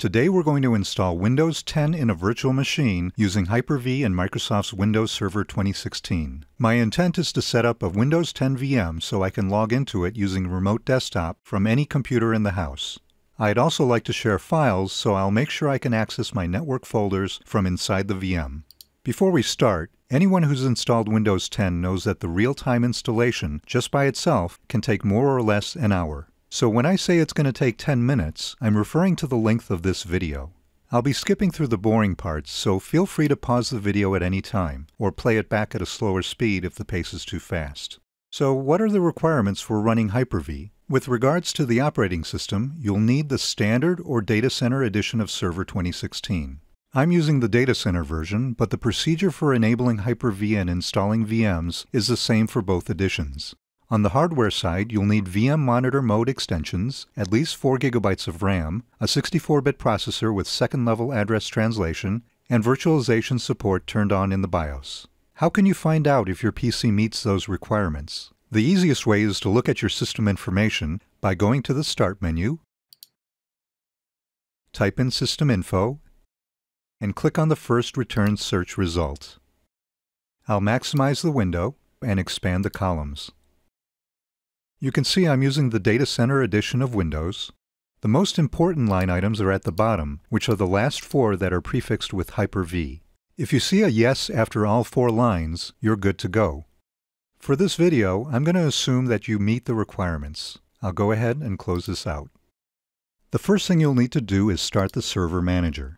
Today we're going to install Windows 10 in a virtual machine using Hyper-V and Microsoft's Windows Server 2016. My intent is to set up a Windows 10 VM so I can log into it using remote desktop from any computer in the house. I'd also like to share files, so I'll make sure I can access my network folders from inside the VM. Before we start, anyone who's installed Windows 10 knows that the real-time installation, just by itself, can take more or less an hour. So when I say it's going to take 10 minutes, I'm referring to the length of this video. I'll be skipping through the boring parts, so feel free to pause the video at any time, or play it back at a slower speed if the pace is too fast. So what are the requirements for running Hyper-V? With regards to the operating system, you'll need the Standard or Datacenter edition of Server 2016. I'm using the Datacenter version, but the procedure for enabling Hyper-V and installing VMs is the same for both editions. On the hardware side, you'll need VM monitor mode extensions, at least 4 GB of RAM, a 64-bit processor with second-level address translation, and virtualization support turned on in the BIOS. How can you find out if your PC meets those requirements? The easiest way is to look at your system information by going to the Start menu, type in System Info, and click on the first returned search result. I'll maximize the window and expand the columns. You can see I'm using the Datacenter edition of Windows. The most important line items are at the bottom, which are the last 4 that are prefixed with Hyper-V. If you see a yes after all 4 lines, you're good to go. For this video, I'm going to assume that you meet the requirements. I'll go ahead and close this out. The first thing you'll need to do is start the Server Manager.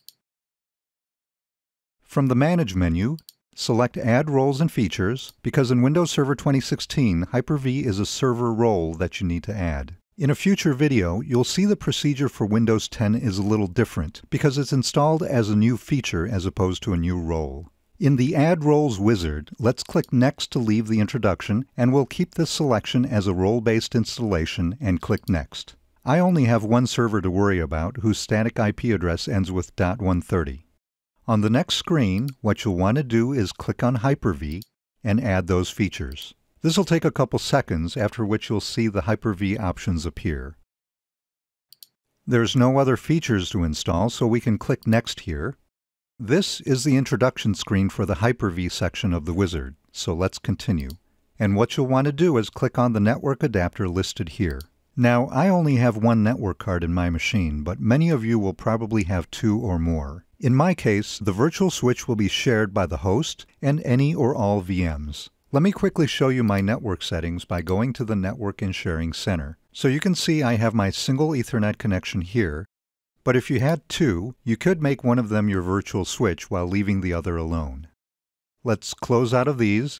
From the Manage menu, select Add Roles and Features, because in Windows Server 2016, Hyper-V is a server role that you need to add. In a future video, you'll see the procedure for Windows 10 is a little different, because it's installed as a new feature as opposed to a new role. In the Add Roles wizard, let's click Next to leave the introduction, and we'll keep this selection as a role-based installation and click Next. I only have one server to worry about, whose static IP address ends with .130. On the next screen, what you'll want to do is click on Hyper-V and add those features. This will take a couple seconds, after which you'll see the Hyper-V options appear. There's no other features to install, so we can click Next here. This is the introduction screen for the Hyper-V section of the wizard, so let's continue. And what you'll want to do is click on the network adapter listed here. Now, I only have one network card in my machine, but many of you will probably have 2 or more. In my case, the virtual switch will be shared by the host and any or all VMs. Let me quickly show you my network settings by going to the Network and Sharing Center. So you can see I have my single Ethernet connection here, but if you had 2, you could make one of them your virtual switch while leaving the other alone. Let's close out of these,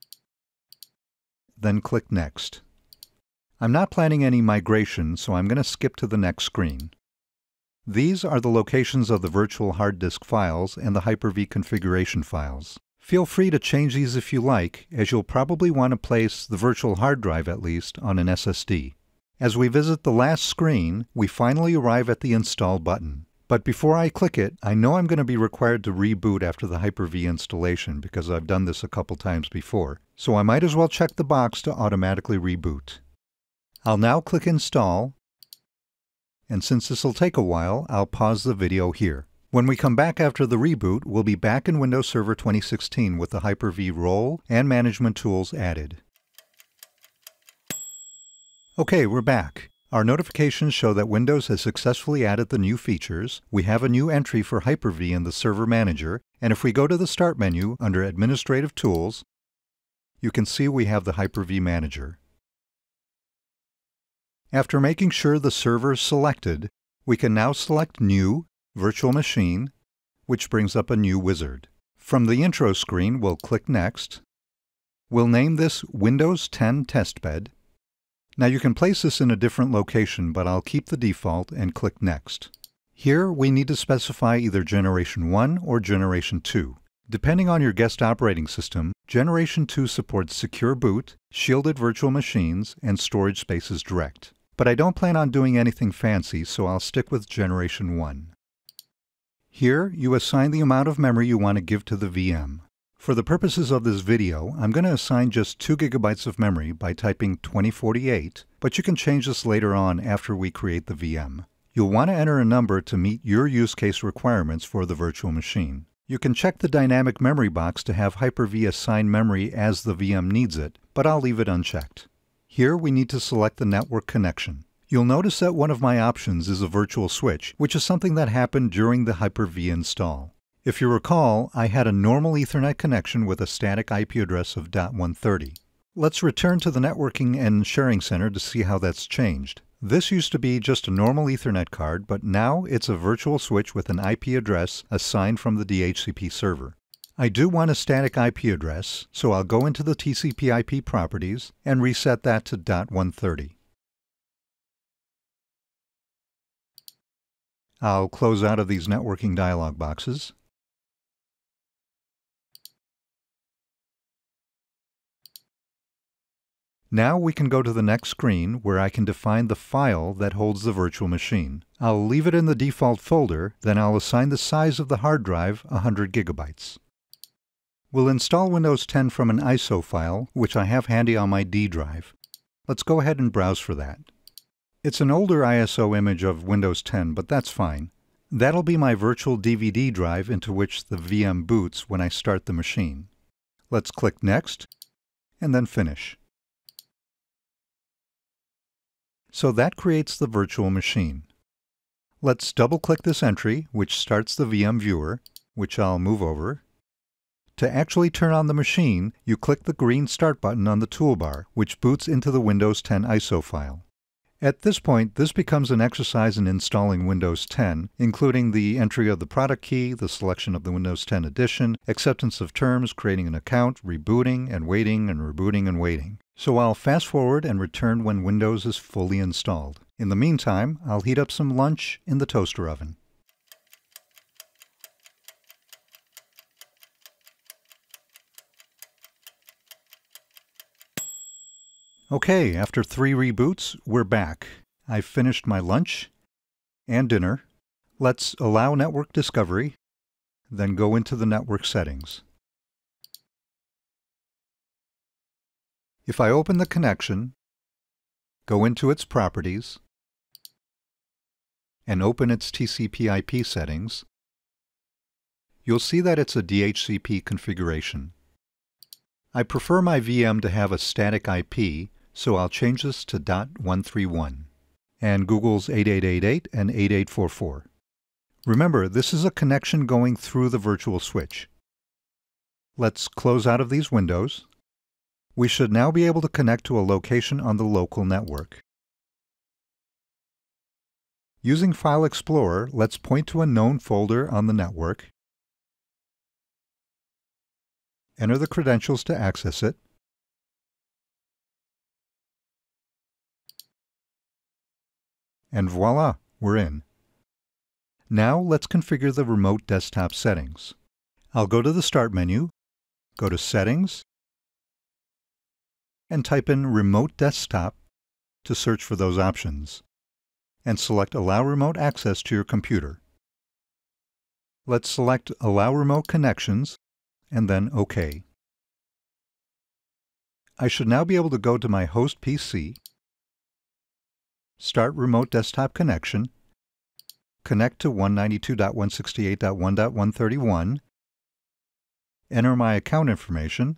then click Next. I'm not planning any migration, so I'm going to skip to the next screen. These are the locations of the virtual hard disk files and the Hyper-V configuration files. Feel free to change these if you like, as you'll probably want to place the virtual hard drive at least on an SSD. As we visit the last screen, we finally arrive at the Install button. But before I click it, I know I'm going to be required to reboot after the Hyper-V installation because I've done this a couple times before, so I might as well check the box to automatically reboot. I'll now click Install, and since this will take a while, I'll pause the video here. When we come back after the reboot, we'll be back in Windows Server 2016 with the Hyper-V role and management tools added. Okay, we're back. Our notifications show that Windows has successfully added the new features. We have a new entry for Hyper-V in the Server Manager, and if we go to the Start menu under Administrative Tools, you can see we have the Hyper-V Manager. After making sure the server is selected, we can now select New, Virtual Machine, which brings up a new wizard. From the intro screen, we'll click Next. We'll name this Windows 10 Testbed. Now you can place this in a different location, but I'll keep the default and click Next. Here we need to specify either Generation 1 or Generation 2. Depending on your guest operating system, Generation 2 supports Secure Boot, Shielded Virtual Machines, and Storage Spaces Direct. But I don't plan on doing anything fancy, so I'll stick with Generation 1. Here, you assign the amount of memory you want to give to the VM. For the purposes of this video, I'm going to assign just 2 GB of memory by typing 2048, but you can change this later on after we create the VM. You'll want to enter a number to meet your use case requirements for the virtual machine. You can check the dynamic memory box to have HyperV assign memory as the VM needs it, but I'll leave it unchecked. Here we need to select the network connection. You'll notice that one of my options is a virtual switch, which is something that happened during the HyperV install. If you recall, I had a normal Ethernet connection with a static IP address of .130. Let's return to the Networking and Sharing Center to see how that's changed. This used to be just a normal Ethernet card, but now it's a virtual switch with an IP address assigned from the DHCP server. I do want a static IP address, so I'll go into the TCP/IP properties and reset that to .130. I'll close out of these networking dialog boxes. Now we can go to the next screen where I can define the file that holds the virtual machine. I'll leave it in the default folder, then I'll assign the size of the hard drive 100 gigabytes. We'll install Windows 10 from an ISO file, which I have handy on my D drive. Let's go ahead and browse for that. It's an older ISO image of Windows 10, but that's fine. That'll be my virtual DVD drive into which the VM boots when I start the machine. Let's click Next, and then Finish. So that creates the virtual machine. Let's double-click this entry, which starts the VM viewer, which I'll move over. To actually turn on the machine, you click the green Start button on the toolbar, which boots into the Windows 10 ISO file. At this point, this becomes an exercise in installing Windows 10, including the entry of the product key, the selection of the Windows 10 edition, acceptance of terms, creating an account, rebooting and waiting and rebooting and waiting. So I'll fast forward and return when Windows is fully installed. In the meantime, I'll heat up some lunch in the toaster oven. Okay, after 3 reboots, we're back. I've finished my lunch and dinner. Let's allow network discovery, then go into the network settings. If I open the connection, go into its properties, and open its TCP/IP settings, you'll see that it's a DHCP configuration. I prefer my VM to have a static IP, so I'll change this to .131 and Google's 8888 and 8844. Remember, this is a connection going through the virtual switch. Let's close out of these windows. We should now be able to connect to a location on the local network. Using File Explorer, let's point to a known folder on the network, enter the credentials to access it, and voila, we're in. Now let's configure the remote desktop settings. I'll go to the Start menu, go to Settings, and type in Remote Desktop to search for those options, and select Allow Remote Access to your computer. Let's select Allow Remote Connections, and then OK. I should now be able to go to my host PC, start Remote Desktop Connection, connect to 192.168.1.131, enter my account information,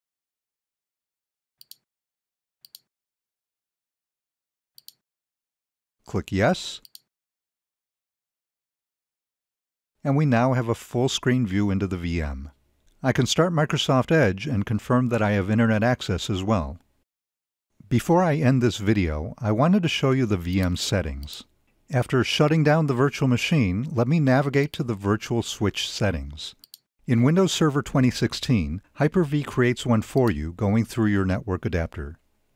click Yes, and we now have a full screen view into the VM. I can start Microsoft Edge and confirm that I have internet access as well. Before I end this video, I wanted to show you the VM settings. After shutting down the virtual machine, let me navigate to the virtual switch settings. In Windows Server 2016, HyperV creates one for you going through your network adapter.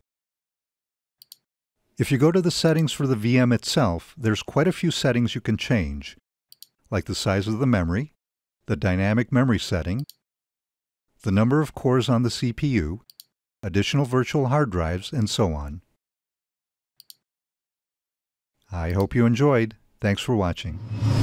If you go to the settings for the VM itself, there's quite a few settings you can change, like the size of the memory, the dynamic memory setting, the number of cores on the CPU, additional virtual hard drives, and so on. I hope you enjoyed. Thanks for watching.